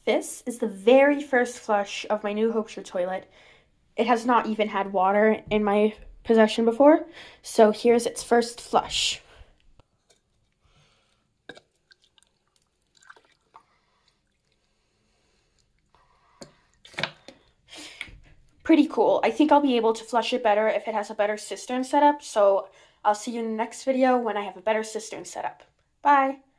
This is the very first flush of my new Hopeshire toilet. It has not even had water in my possession before, so here's its first flush. Pretty cool. I think I'll be able to flush it better if it has a better cistern setup, so I'll see you in the next video when I have a better cistern setup. Bye!